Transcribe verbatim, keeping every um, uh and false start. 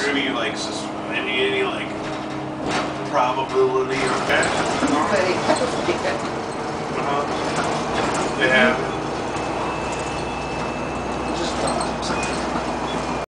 there any like sus- any any like probability of that? They have, yeah. Uh-huh. They have.